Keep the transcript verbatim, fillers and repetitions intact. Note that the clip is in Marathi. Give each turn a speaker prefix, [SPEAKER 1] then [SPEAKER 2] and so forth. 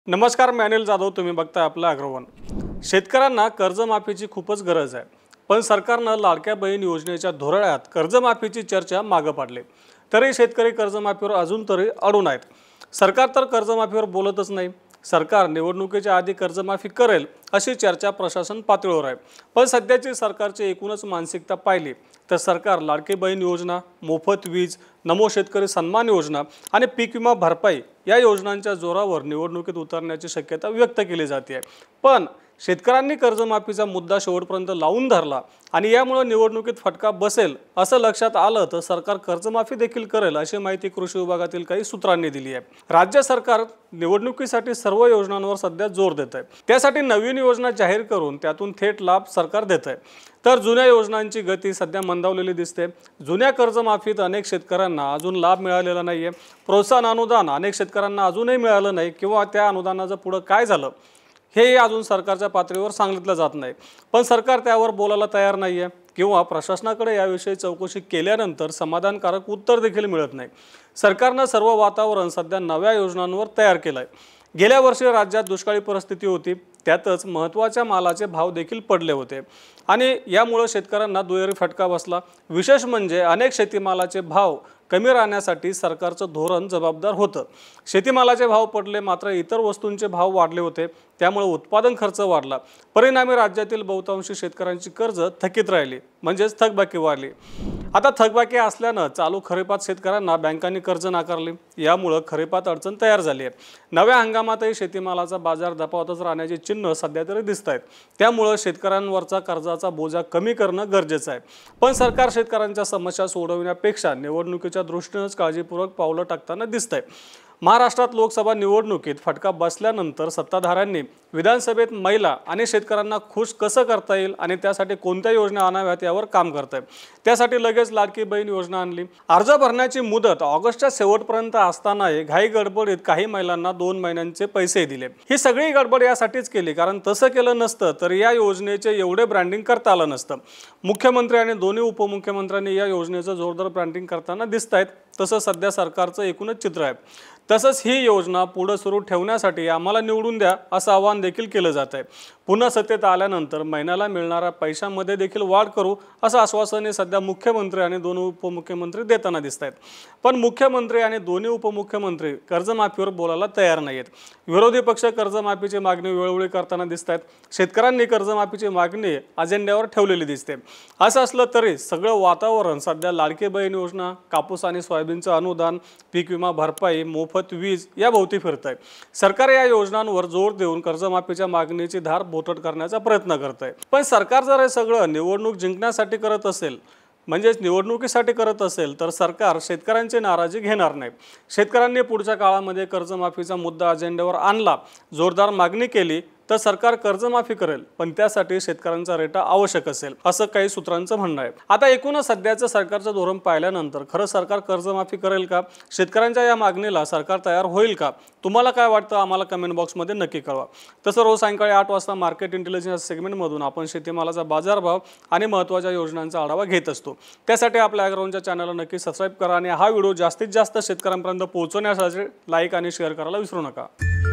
[SPEAKER 1] नमस्कार, मी अनिल जाधव. तुम्ही बघताय आपलं अग्रवन. शेतकऱ्यांना कर्जमाफीची खूपच गरज आहे, पण सरकारनं लाडक्या बहीण योजनेच्या धोरणात कर्जमाफीची चर्चा मागे पाडली. तरी शेतकरी कर्जमाफीवर अजून तरी अडून आहेत. सरकार तर कर्जमाफीवर बोलतच नाही. सरकार निवडणुकीच्या आधी कर्जमाफी करेल अशी चर्चा प्रशासन पातळीवर आहे. पण सध्याची सरकारची एकूणच मानसिकता पाहिली तर सरकार लाडकी बहीण योजना, मोफत वीज, नमो शेतकरी सन्मान योजना आणि पीक विमा भरपाई या योजनांच्या जोरावर निवडणुकीत उतरण्याची शक्यता व्यक्त केली जाते. पण शेतकऱ्यांनी कर्जमाफीचा मुद्दा शेवटपर्यंत लावून धरला आणि यामुळे निवडणुकीत फटका बसेल असं लक्षात आलं तर सरकार कर्जमाफी देखील करेल अशी माहिती कृषी विभागातील काही सूत्रांनी दिली आहे. राज्य सरकार निवडणुकीसाठी सर्व योजनांवर सध्या जोर देत आहे. त्यासाठी नवीन योजना जाहीर करून त्यातून थेट लाभ सरकार देत आहे. तर जुन्या योजनांची गती सध्या मंदावलेली दिसते. जुन्या कर्जमाफीत अनेक शेतकऱ्यांना अजून लाभ मिळालेला नाहीये. प्रोत्साहन अनुदान अनेक शेतकऱ्यांना अजूनही मिळालं नाही किंवा त्या अनुदानाचं पुढे काय झालं हे अजून सरकारच्या पातळीवर सांगितलं जात नाही. पण सरकार त्यावर बोलायला तयार नाहीये किंवा प्रशासनाकडे याविषयी चौकशी केल्यानंतर समाधानकारक उत्तर देखील मिळत नाही. सरकारनं सर्व वातावरण सध्या नव्या योजनांवर तयार केलंय. गेल्या वर्षी राज्यात दुष्काळी परिस्थिती होती. त्यातच महत्त्वाच्या मालाचे भाव देखील पडले होते आणि यामुळे शेतकऱ्यांना दुहेरी फटका बसला. विशेष म्हणजे अनेक शेतीमालाचे भाव कमी राहण्यासाठी सरकारचं धोरण जबाबदार होतं. शेतीमालाचे भाव पडले, मात्र इतर वस्तूंचे भाव वाढले होते. त्यामुळे उत्पादन खर्च वाढला. परिणामी राज्यातील बहुतांशी शेतकऱ्यांची कर्ज थकीत राहिली, म्हणजेच थकबाकी वाढली. आता थकबाकी असल्यानं चालू खरीपात शेतकऱ्यांना बँकांनी कर्ज नाकारले. यामुळे खरीपात अडचण तयार झाली आहे. नव्या हंगामातही शेतीमालाचा बाजार दपावतच राहण्याची चिन्ह सध्या तरी दिसत आहेत. त्यामुळे शेतकऱ्यांवरचा कर्जाचा बोजा कमी करणं गरजेचं आहे. पण सरकार शेतकऱ्यांच्या समस्या सोडवण्यापेक्षा निवडणुकीच्या दृष्टीनेच काळजीपूर्वक पावलं टाकताना दिसतंय. महाराष्ट्रात लोकसभा निवडणुकीत फटका बसल्यानंतर सत्ताधाऱ्यांनी विधानसभेत महिला आणि शेतकऱ्यांना खुश कसं करता येईल आणि त्यासाठी कोणत्या योजना आणाव्यात यावर काम करत आहे. त्यासाठी लगेच लाडकी बहीण योजना आणली. अर्ज भरण्याची मुदत ऑगस्टच्या शेवटपर्यंत असतानाही घाई गडबडीत काही महिलांना दोन महिन्यांचे पैसे दिले. ही सगळी गडबड यासाठीच केली, कारण तसं केलं नसतं तर या योजनेचे एवढे ब्रँडिंग करता आलं नसतं. मुख्यमंत्री आणि दोन्ही उपमुख्यमंत्र्यांनी या योजनेचं जोरदार ब्रँडिंग करताना दिसत आहेत. तसं सध्या सरकारचं एकूणच चित्र आहे. तसंच ही योजना पुढे सुरू ठेवण्यासाठी आम्हाला निवडून द्या असं आवाहन देखील केलं जात आहे. पुन्हा सत्तेत आल्यानंतर महिन्याला मिळणाऱ्या पैशांमध्ये देखील वाढ करू असं आश्वासने सध्या मुख्यमंत्री आणि दोन्ही उपमुख्यमंत्री देताना दिसत आहेत. पण मुख्यमंत्री आणि दोन्ही उपमुख्यमंत्री कर्जमाफीवर बोलायला तयार नाही आहेत. विरोधी पक्ष कर्जमाफीची मागणी वेळोवेळी करताना दिसत आहेत. शेतकऱ्यांनी कर्जमाफीची मागणी अजेंड्यावर ठेवलेली दिसते. असं असलं तरी सगळं वातावरण सध्या लाडकी बहीण योजना, कापूस आणि सोयाबीनचं अनुदान, पीक विमा भरपाई, मोफत वीज या भोवती फिरत आहे. सरकार या योजनांवर जोर देऊन कर्जमाफीच्या मागणीची धार बोटट करण्याचा प्रयत्न करत आहे. पण सरकार जर हे सगळं निवडणूक जिंकण्यासाठी करत असेल, म्हणजेच निवडणुकीसाठी करत असेल तर सरकार शेतकऱ्यांची नाराजी घेणार नाही. शेतकऱ्यांनी पुढच्या काळामध्ये कर्जमाफीचा मुद्दा अजेंड्यावर आणला, जोरदार मागणी केली तर सरकार कर्जमाफी करेल. पण त्यासाठी शेतकऱ्यांचा रेटा आवश्यक असेल असं काही सूत्रांचं म्हणणं आहे. आता एकूणच सध्याचं सरकारचं धोरण पाहिल्यानंतर खरं सरकार कर्जमाफी करेल का? शेतकऱ्यांच्या या मागणीला सरकार तयार होईल का? तुम्हाला काय वाटतं आम्हाला कमेंट बॉक्समध्ये नक्की कळवा. तसं रोज सायंकाळी आठ वाजता मार्केट इंटेलिजन्स सेगमेंटमधून आपण शेतीमालाचा बाजारभाव आणि महत्त्वाच्या योजनांचा आढावा घेत असतो. त्यासाठी आपल्या अग्रवनच्या चॅनलला नक्की सबस्क्राईब करा आणि हा व्हिडिओ जास्तीत जास्त शेतकऱ्यांपर्यंत पोहोचवण्यासाठी लाईक आणि शेअर करायला विसरू नका.